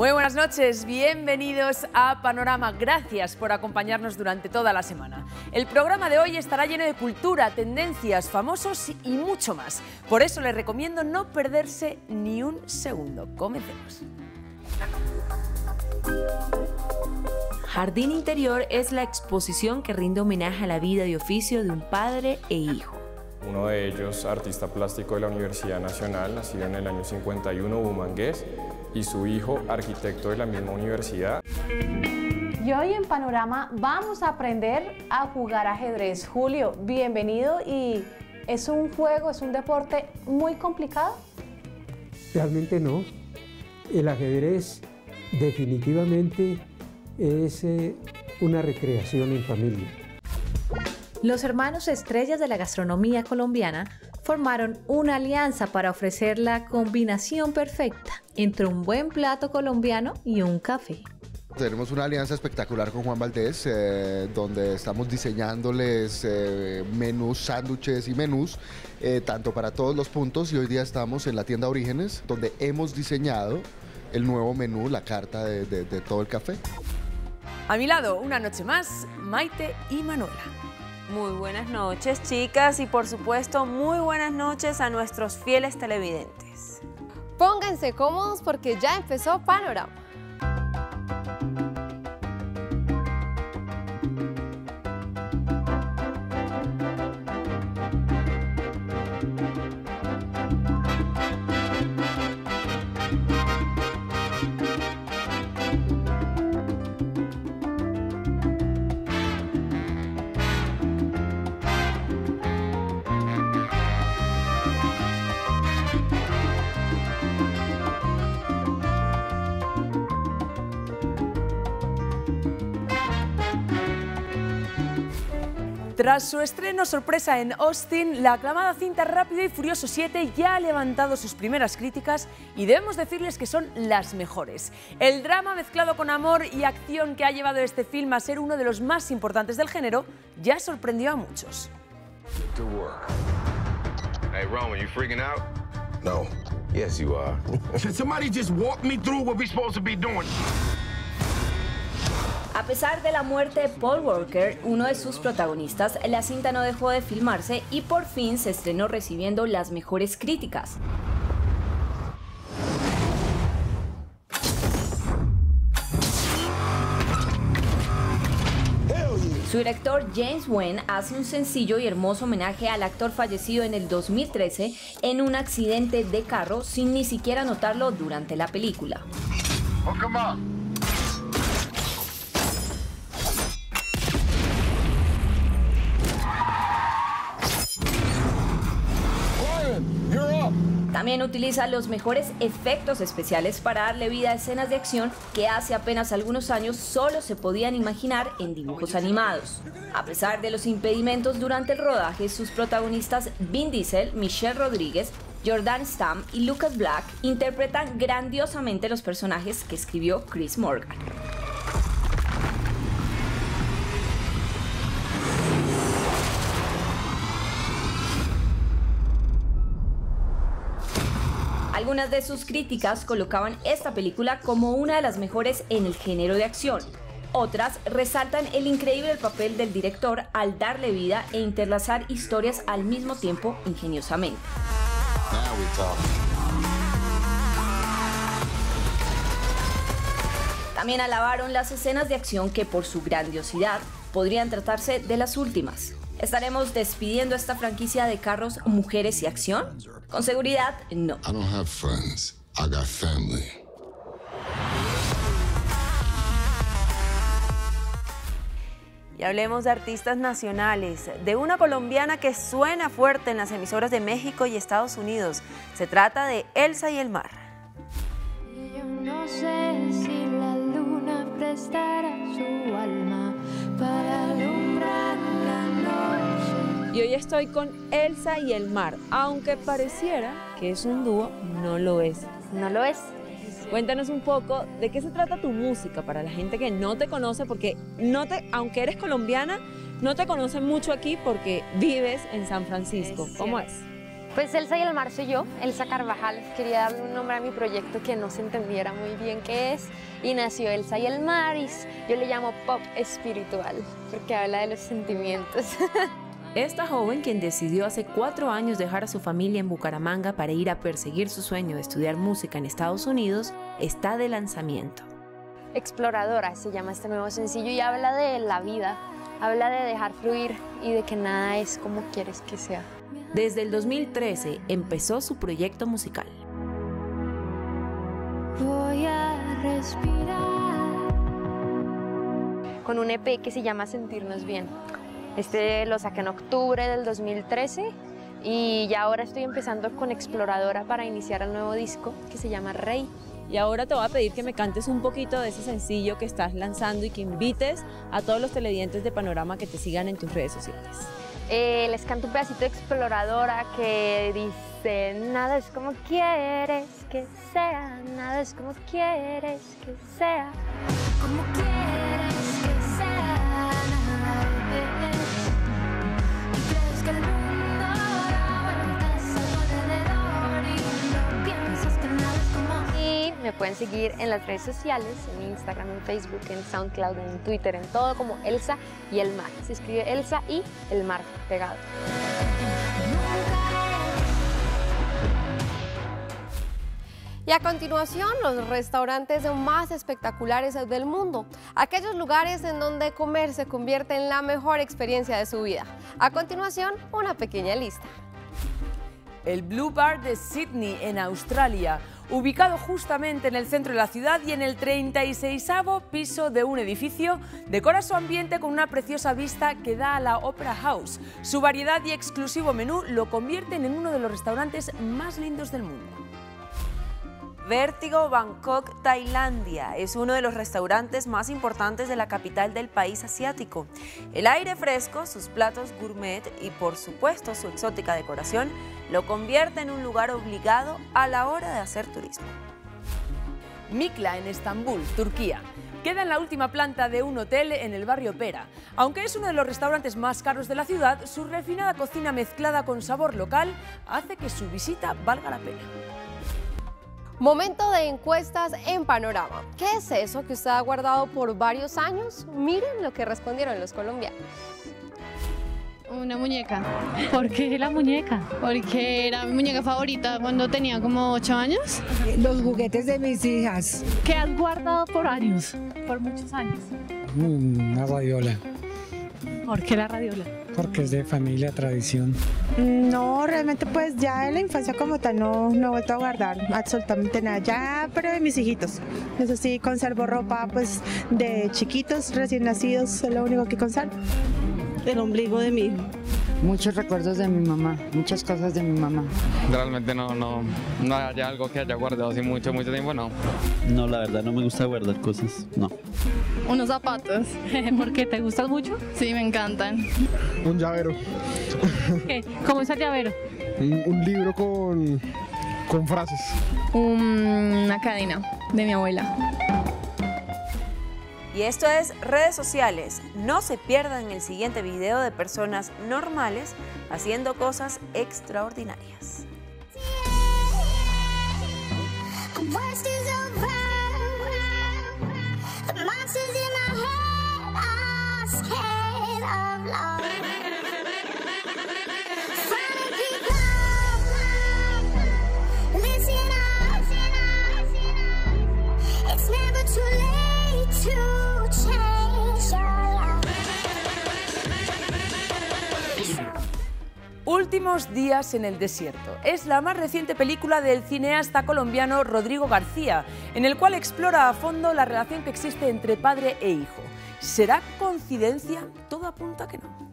Muy buenas noches, bienvenidos a Panorama. Gracias por acompañarnos durante toda la semana. El programa de hoy estará lleno de cultura, tendencias, famosos y mucho más. Por eso les recomiendo no perderse ni un segundo. Comencemos. Jardín Interior es la exposición que rinde homenaje a la vida y oficio de un padre e hijo. Uno de ellos, artista plástico de la Universidad Nacional, nacido en el año 51, bumangués, y su hijo, arquitecto de la misma universidad. Y hoy en Panorama vamos a aprender a jugar ajedrez. Julio, bienvenido. ¿Y es un juego, es un deporte muy complicado? Realmente no. El ajedrez definitivamente es una recreación en familia. Los hermanos estrellas de la gastronomía colombiana formaron una alianza para ofrecer la combinación perfecta entre un buen plato colombiano y un café. Tenemos una alianza espectacular con Juan Valdez, donde estamos diseñándoles menús, sándwiches y menús, tanto para todos los puntos, y hoy día estamos en la tienda Orígenes, donde hemos diseñado el nuevo menú, la carta de todo el café. A mi lado, una noche más, Maite y Manuela. Muy buenas noches, chicas, y por supuesto, muy buenas noches a nuestros fieles televidentes. Pónganse cómodos porque ya empezó Panorama. Tras su estreno sorpresa en Austin, la aclamada cinta Rápido y Furioso 7 ya ha levantado sus primeras críticas y debemos decirles que son las mejores. El drama mezclado con amor y acción que ha llevado este film a ser uno de los más importantes del género ya sorprendió a muchos. Hey, Roman, you freaking out? No. Yes, you are. Can somebody just walk me through what we're supposed to be doing? A pesar de la muerte de Paul Walker, uno de sus protagonistas, la cinta no dejó de filmarse y por fin se estrenó recibiendo las mejores críticas. Su director James Wan hace un sencillo y hermoso homenaje al actor fallecido en el 2013 en un accidente de carro sin ni siquiera notarlo durante la película. Oh, come on. También utiliza los mejores efectos especiales para darle vida a escenas de acción que hace apenas algunos años solo se podían imaginar en dibujos animados. A pesar de los impedimentos durante el rodaje, sus protagonistas Vin Diesel, Michelle Rodríguez, Jordan Stamm y Lucas Black interpretan grandiosamente los personajes que escribió Chris Morgan. Algunas de sus críticas colocaban esta película como una de las mejores en el género de acción. Otras resaltan el increíble papel del director al darle vida e interlazar historias al mismo tiempo ingeniosamente. También alabaron las escenas de acción que por su grandiosidad podrían tratarse de las últimas. ¿Estaremos despidiendo esta franquicia de carros, mujeres y acción? Con seguridad, no. I don't have friends. I got family. Y hablemos de artistas nacionales, de una colombiana que suena fuerte en las emisoras de México y Estados Unidos. Se trata de Elsa y el mar. Yo no sé si la luna prestará su alma para alumbrar la noche. Y hoy estoy con Elsa y el mar, aunque pareciera que es un dúo, no lo es. No lo es. Cuéntanos un poco de qué se trata tu música para la gente que no te conoce, porque aunque eres colombiana, no te conocen mucho aquí porque vives en San Francisco. ¿Cómo es? Pues Elsa y el mar soy yo, Elsa Carvajal. Quería darle un nombre a mi proyecto que no se entendiera muy bien qué es. Y nació Elsa y el mar y yo le llamo pop espiritual, porque habla de los sentimientos. Esta joven, quien decidió hace 4 años dejar a su familia en Bucaramanga para ir a perseguir su sueño de estudiar música en Estados Unidos, está de lanzamiento. Exploradora se llama este nuevo sencillo y habla de la vida, habla de dejar fluir y de que nada es como quieres que sea. Desde el 2013 empezó su proyecto musical. Voy a respirar. Con un EP que se llama Sentirnos Bien. Este lo saqué en octubre del 2013 y ya ahora estoy empezando con Exploradora para iniciar el nuevo disco que se llama Rey. Y ahora te voy a pedir que me cantes un poquito de ese sencillo que estás lanzando y que invites a todos los televidentes de Panorama que te sigan en tus redes sociales. Les canto un pedacito de Exploradora que dice: nada es como quieres que sea, nada es como quieres que sea. Como quieres que sea, nada es. Y crees que el mundo da vueltas alrededor y no piensas que nada es como. Y me pueden seguir en las redes sociales, en Instagram, en Facebook, en SoundCloud, en Twitter, en todo como Elsa y el mar. Se escribe Elsa y el mar pegado. Y a continuación, los restaurantes más espectaculares del mundo. Aquellos lugares en donde comer se convierte en la mejor experiencia de su vida. A continuación, una pequeña lista. El Blue Bar de Sydney, en Australia, ubicado justamente en el centro de la ciudad y en el 36º piso de un edificio, decora su ambiente con una preciosa vista que da a la Opera House. Su variedad y exclusivo menú lo convierten en uno de los restaurantes más lindos del mundo. Vértigo Bangkok, Tailandia, es uno de los restaurantes más importantes de la capital del país asiático. El aire fresco, sus platos gourmet y por supuesto su exótica decoración lo convierte en un lugar obligado a la hora de hacer turismo. Mikla, en Estambul, Turquía. Queda en la última planta de un hotel en el barrio Pera. Aunque es uno de los restaurantes más caros de la ciudad, su refinada cocina mezclada con sabor local hace que su visita valga la pena. Momento de encuestas en Panorama. ¿Qué es eso que usted ha guardado por varios años? Miren lo que respondieron los colombianos. Una muñeca. ¿Por qué la muñeca? Porque era mi muñeca favorita cuando tenía como 8 años. Los juguetes de mis hijas. ¿Qué has guardado por años? Por muchos años. Una radiola. ¿Por qué la radiola? Porque es de familia, tradición. No, realmente pues ya en la infancia como tal no he vuelto a guardar absolutamente nada, ya pero de mis hijitos. Eso sí, conservo ropa pues de chiquitos, recién nacidos, es lo único que conservo. El ombligo de mi hijo. Muchos recuerdos de mi mamá, muchas cosas de mi mamá. Realmente no haya algo que haya guardado así mucho tiempo, no. No, la verdad no me gusta guardar cosas, no. Unos zapatos. ¿Por qué? ¿Te gustan mucho? Sí, me encantan. Un llavero. ¿Qué? ¿Cómo es el llavero? Un libro con frases. Una cadena de mi abuela. Y esto es Redes Sociales. No se pierdan el siguiente video de personas normales haciendo cosas extraordinarias. Últimos días en el desierto. Es la más reciente película del cineasta colombiano Rodrigo García, en el cual explora a fondo la relación que existe entre padre e hijo. ¿Será coincidencia? Todo apunta que no.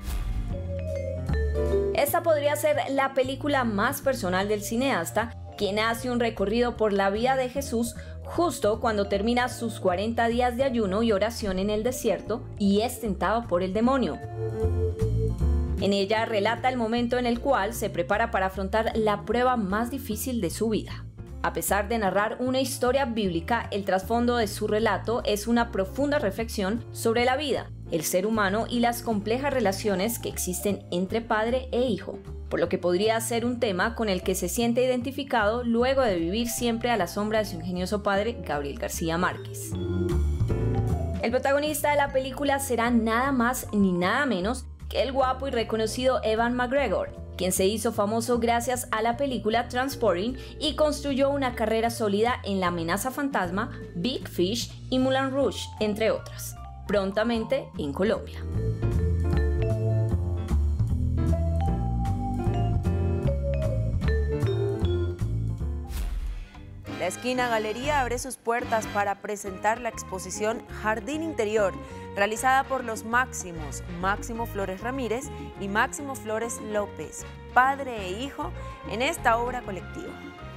Esta podría ser la película más personal del cineasta, quien hace un recorrido por la vida de Jesús justo cuando termina sus 40 días de ayuno y oración en el desierto y es tentado por el demonio. En ella relata el momento en el cual se prepara para afrontar la prueba más difícil de su vida. A pesar de narrar una historia bíblica, el trasfondo de su relato es una profunda reflexión sobre la vida, el ser humano y las complejas relaciones que existen entre padre e hijo. por lo que podría ser un tema con el que se siente identificado luego de vivir siempre a la sombra de su ingenioso padre, Gabriel García Márquez. El protagonista de la película será nada más ni nada menos que el guapo y reconocido Ewan McGregor, quien se hizo famoso gracias a la película Transporting y construyó una carrera sólida en La amenaza fantasma, Big Fish y Moulin Rouge, entre otras, prontamente en Colombia. La Esquina Galería abre sus puertas para presentar la exposición Jardín Interior, realizada por los Máximos, Máximo Flores Ramírez y Máximo Flores López, padre e hijo, en esta obra colectiva.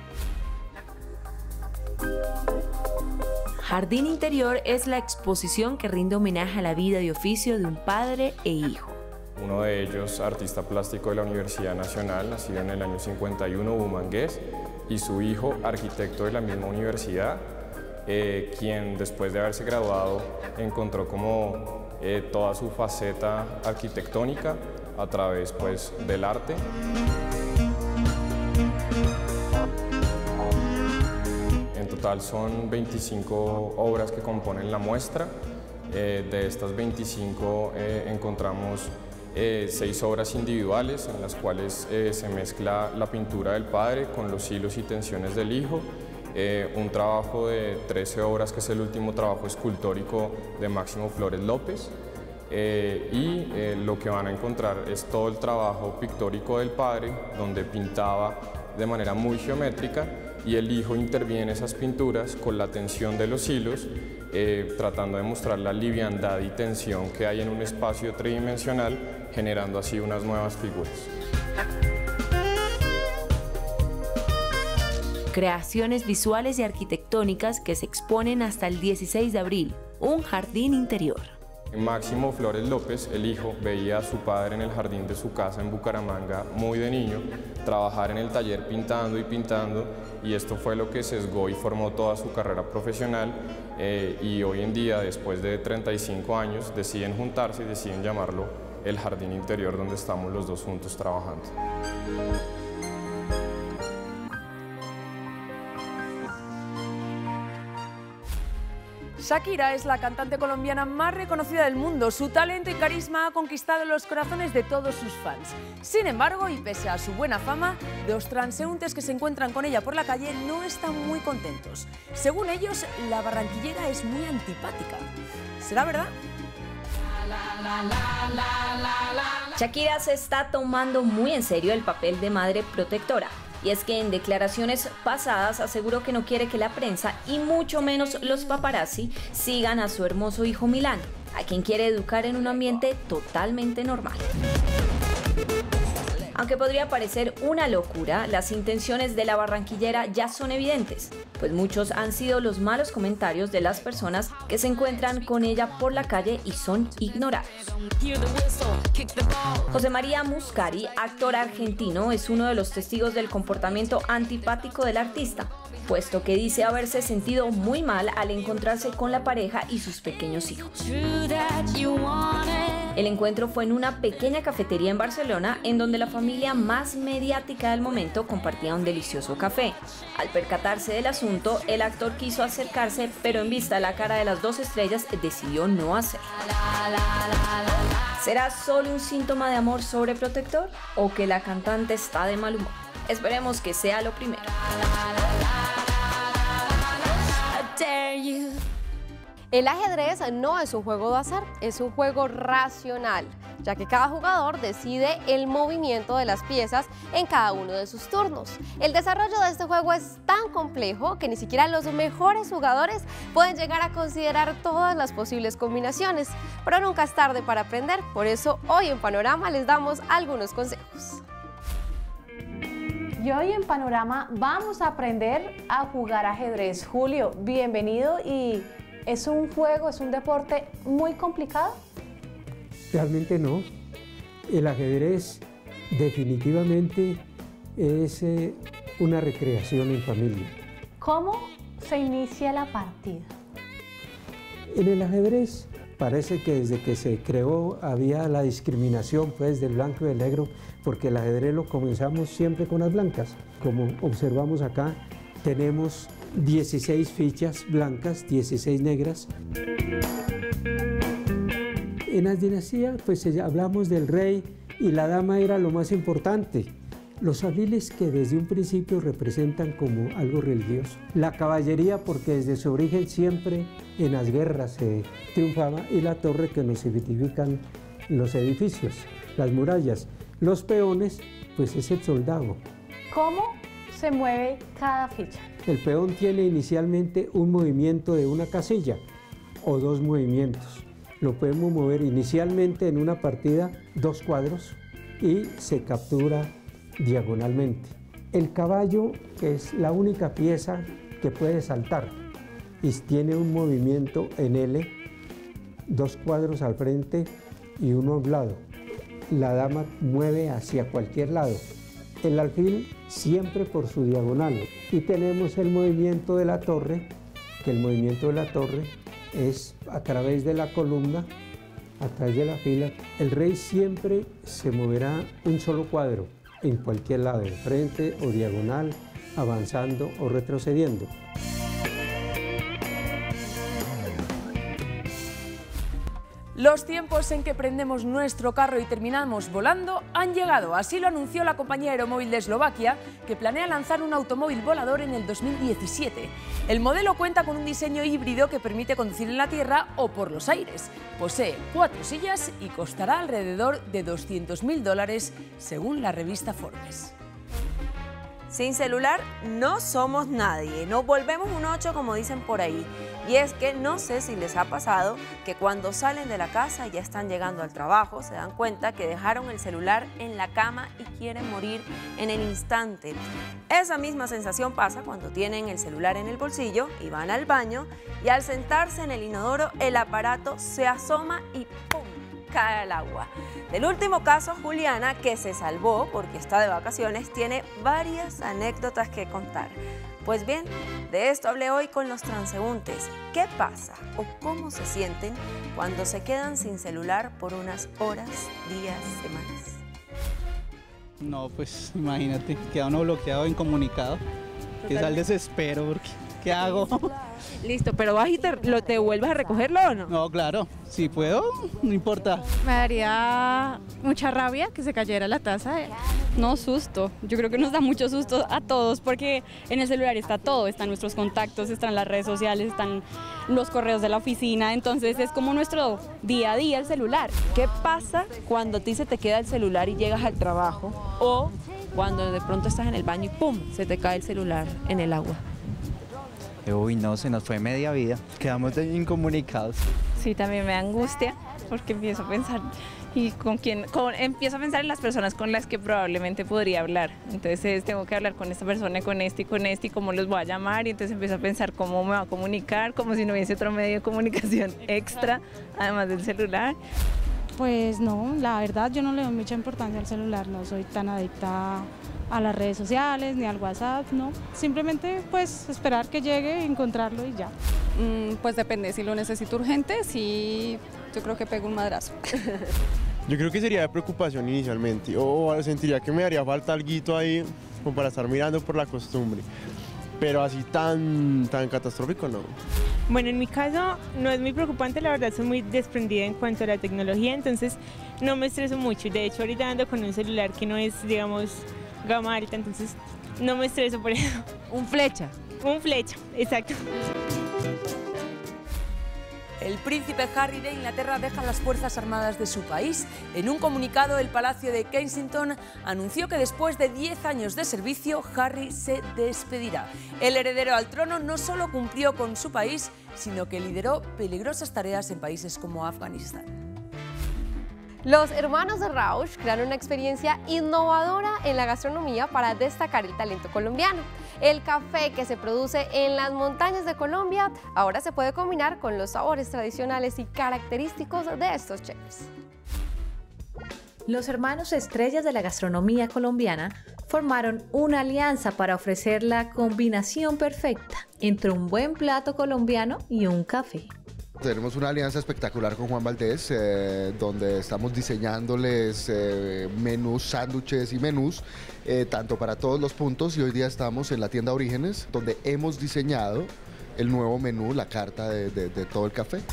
Jardín Interior es la exposición que rinde homenaje a la vida y oficio de un padre e hijo. Uno de ellos, artista plástico de la Universidad Nacional, nacido en el año 51, bumangués, y su hijo, arquitecto de la misma universidad, quien después de haberse graduado encontró como toda su faceta arquitectónica a través pues, del arte. En total son 25 obras que componen la muestra. De estas 25 encontramos 6 obras individuales en las cuales se mezcla la pintura del padre con los hilos y tensiones del hijo, un trabajo de 13 obras que es el último trabajo escultórico de Máximo Flores López, y lo que van a encontrar es todo el trabajo pictórico del padre, donde pintaba de manera muy geométrica y el hijo interviene en esas pinturas con la tensión de los hilos, tratando de mostrar la liviandad y tensión que hay en un espacio tridimensional, generando así unas nuevas figuras. Creaciones visuales y arquitectónicas que se exponen hasta el 16 de abril, un jardín interior. Máximo Flores López, el hijo, veía a su padre en el jardín de su casa en Bucaramanga muy de niño, trabajar en el taller pintando y pintando, y esto fue lo que sesgó y formó toda su carrera profesional, y hoy en día, después de 35 años, deciden juntarse y deciden llamarlo el Jardín Interior, donde estamos los dos juntos trabajando. Shakira es la cantante colombiana más reconocida del mundo. Su talento y carisma ha conquistado los corazones de todos sus fans. Sin embargo, y pese a su buena fama, los transeúntes que se encuentran con ella por la calle no están muy contentos. Según ellos, la barranquillera es muy antipática. ¿Será verdad? Shakira se está tomando muy en serio el papel de madre protectora. Y es que en declaraciones pasadas aseguró que no quiere que la prensa y mucho menos los paparazzi sigan a su hermoso hijo Milán, a quien quiere educar en un ambiente totalmente normal. Aunque podría parecer una locura, las intenciones de la barranquillera ya son evidentes, pues muchos han sido los malos comentarios de las personas que se encuentran con ella por la calle y son ignorados. José María Muscari, actor argentino, es uno de los testigos del comportamiento antipático del artista, puesto que dice haberse sentido muy mal al encontrarse con la pareja y sus pequeños hijos. El encuentro fue en una pequeña cafetería en Barcelona, en donde la familia más mediática del momento compartía un delicioso café. Al percatarse del asunto, el actor quiso acercarse, pero en vista de la cara de las dos estrellas, decidió no hacerlo. ¿Será solo un síntoma de amor sobreprotector o que la cantante está de mal humor? Esperemos que sea lo primero. El ajedrez no es un juego de azar, es un juego racional, ya que cada jugador decide el movimiento de las piezas en cada uno de sus turnos. El desarrollo de este juego es tan complejo que ni siquiera los mejores jugadores pueden llegar a considerar todas las posibles combinaciones, pero nunca es tarde para aprender, por eso hoy en Panorama les damos algunos consejos. Y hoy en Panorama vamos a aprender a jugar ajedrez. Julio, bienvenido. Y ¿es un juego, es un deporte muy complicado? Realmente no. El ajedrez definitivamente es una recreación en familia. ¿Cómo se inicia la partida? En el ajedrez parece que desde que se creó había la discriminación pues del blanco y del negro, porque el ajedrez lo comenzamos siempre con las blancas. Como observamos acá, tenemos 16 fichas blancas, 16 negras. En las dinastías, pues hablamos del rey y la dama era lo más importante. Los alfiles que desde un principio representan como algo religioso. La caballería porque desde su origen siempre en las guerras se triunfaba, y la torre que nos identifican los edificios, las murallas. Los peones, pues es el soldado. ¿Cómo se mueve cada ficha? El peón tiene inicialmente un movimiento de una casilla o dos movimientos. Lo podemos mover inicialmente en una partida 2 cuadros y se captura diagonalmente. El caballo es la única pieza que puede saltar y tiene un movimiento en L, 2 cuadros al frente y uno a un lado. La dama mueve hacia cualquier lado. El alfil siempre por su diagonal. Y tenemos el movimiento de la torre, que el movimiento de la torre es a través de la columna, a través de la fila. El rey siempre se moverá un solo cuadro, en cualquier lado, de frente o diagonal, avanzando o retrocediendo. Los tiempos en que prendemos nuestro carro y terminamos volando han llegado. Así lo anunció la compañía aeromóvil de Eslovaquia, que planea lanzar un automóvil volador en el 2017. El modelo cuenta con un diseño híbrido que permite conducir en la tierra o por los aires. Posee 4 sillas y costará alrededor de $200.000, según la revista Forbes. Sin celular no somos nadie, nos volvemos un 8 como dicen por ahí. Y es que no sé si les ha pasado que cuando salen de la casa y ya están llegando al trabajo, se dan cuenta que dejaron el celular en la cama y quieren morir en el instante. Esa misma sensación pasa cuando tienen el celular en el bolsillo y van al baño, y al sentarse en el inodoro el aparato se asoma y ¡pum!, cae al agua. Del último caso, Juliana, que se salvó porque está de vacaciones, tiene varias anécdotas que contar. Pues bien, de esto hablé hoy con los transeúntes. ¿Qué pasa o cómo se sienten cuando se quedan sin celular por unas horas, días, semanas? No, pues imagínate, queda uno bloqueado, incomunicado, que es al desespero, porque ¿qué hago? Listo, pero vas y te vuelves a recogerlo ¿o no? No, claro, si puedo, no importa. Me daría mucha rabia que se cayera la taza. No, susto. Yo creo que nos da mucho susto a todos porque en el celular está todo, están nuestros contactos, están las redes sociales, están los correos de la oficina, entonces es como nuestro día a día el celular. ¿Qué pasa cuando a ti se te queda el celular y llegas al trabajo, o cuando de pronto estás en el baño y ¡pum!, se te cae el celular en el agua? Uy, no, se nos fue media vida, quedamos incomunicados. Sí, también me da angustia porque empiezo a pensar empiezo a pensar en las personas con las que probablemente podría hablar. Entonces tengo que hablar con esta persona, con este y cómo los voy a llamar, y entonces empiezo a pensar cómo me va a comunicar, como si no hubiese otro medio de comunicación extra, además del celular. Pues no, la verdad yo no le doy mucha importancia al celular, no soy tan adicta a las redes sociales ni al WhatsApp, no. Simplemente pues esperar que llegue, encontrarlo y ya. Pues depende, si lo necesito urgente, sí, yo creo que pego un madrazo. Yo creo que sería de preocupación inicialmente, o sentiría que me haría falta alguito ahí como para estar mirando por la costumbre, pero así tan catastrófico no. Bueno, en mi caso no es muy preocupante, la verdad soy muy desprendida en cuanto a la tecnología, entonces no me estreso mucho. De hecho, ahorita ando con un celular que no es, digamos, gama alta, entonces no me estreso por eso. ¿Un flecha? Un flecha, exacto. El príncipe Harry de Inglaterra deja las Fuerzas Armadas de su país. En un comunicado, el Palacio de Kensington anunció que después de 10 años de servicio, Harry se despedirá. El heredero al trono no solo cumplió con su país, sino que lideró peligrosas tareas en países como Afganistán. Los hermanos de Rauch crearon una experiencia innovadora en la gastronomía para destacar el talento colombiano. El café que se produce en las montañas de Colombia ahora se puede combinar con los sabores tradicionales y característicos de estos chefs. Los hermanos estrellas de la gastronomía colombiana formaron una alianza para ofrecer la combinación perfecta entre un buen plato colombiano y un café. Tenemos una alianza espectacular con Juan Valdés, donde estamos diseñándoles menús, sándwiches y menús, tanto para todos los puntos, y hoy día estamos en la tienda Orígenes, donde hemos diseñado el nuevo menú, la carta de todo el café.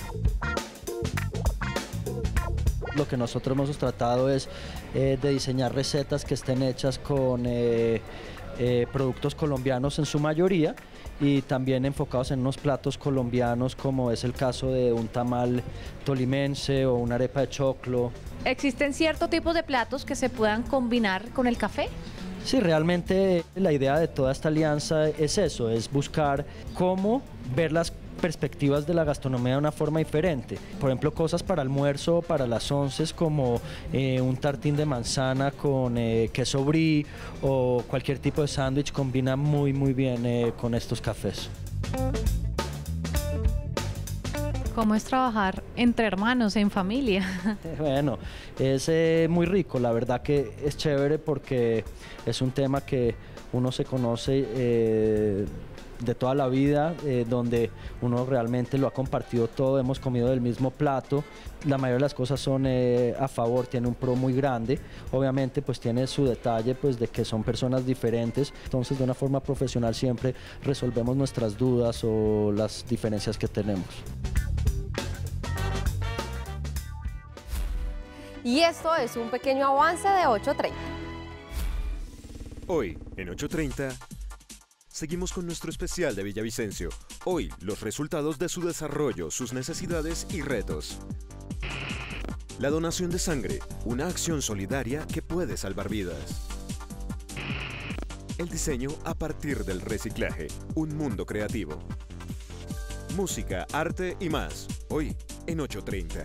Lo que nosotros hemos tratado es de diseñar recetas que estén hechas con productos colombianos en su mayoría, y también enfocados en unos platos colombianos, como es el caso de un tamal tolimense o una arepa de choclo. ¿Existen ciertos tipos de platos que se puedan combinar con el café? Sí, realmente la idea de toda esta alianza es eso, es buscar cómo ver las perspectivas de la gastronomía de una forma diferente. Por ejemplo, cosas para almuerzo, para las onces, como un tartín de manzana con queso brie, o cualquier tipo de sándwich combina muy bien con estos cafés. ¿Cómo es trabajar entre hermanos, en familia? Bueno, es muy rico, la verdad que es chévere porque es un tema que uno se conoce de toda la vida, donde uno realmente lo ha compartido todo, hemos comido del mismo plato. La mayoría de las cosas son a favor, tiene un pro muy grande. Obviamente pues tiene su detalle pues de que son personas diferentes, entonces de una forma profesional siempre resolvemos nuestras dudas o las diferencias que tenemos. Y esto es un pequeño avance de 8:30. Hoy, en 8:30, seguimos con nuestro especial de Villavicencio. Hoy, los resultados de su desarrollo, sus necesidades y retos. La donación de sangre, una acción solidaria que puede salvar vidas. El diseño a partir del reciclaje, un mundo creativo. Música, arte y más. Hoy, en 8:30.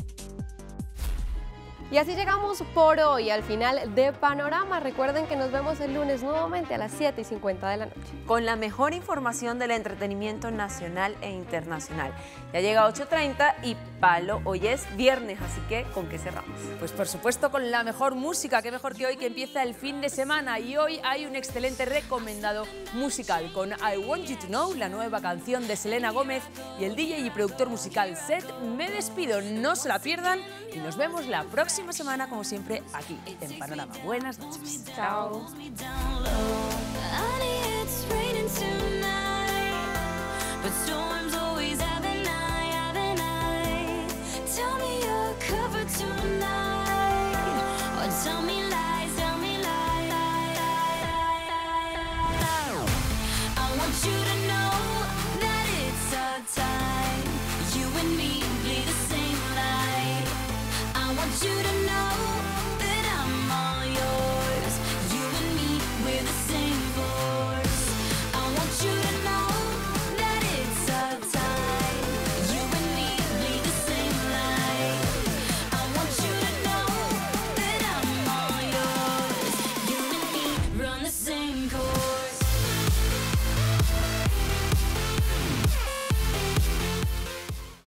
Y así llegamos por hoy al final de Panorama. Recuerden que nos vemos el lunes nuevamente a las 7:50 de la noche. Con la mejor información del entretenimiento nacional e internacional. Ya llega 8:30 y palo, hoy es viernes, así que ¿con qué cerramos? Pues por supuesto con la mejor música, qué mejor que hoy que empieza el fin de semana. Y hoy hay un excelente recomendado musical con I Want You to Know, la nueva canción de Selena Gómez, y el DJ y productor musical Seth. Me despido, no se la pierdan y nos vemos la próxima semana, como siempre, aquí en Panorama. Buenas noches. Chao.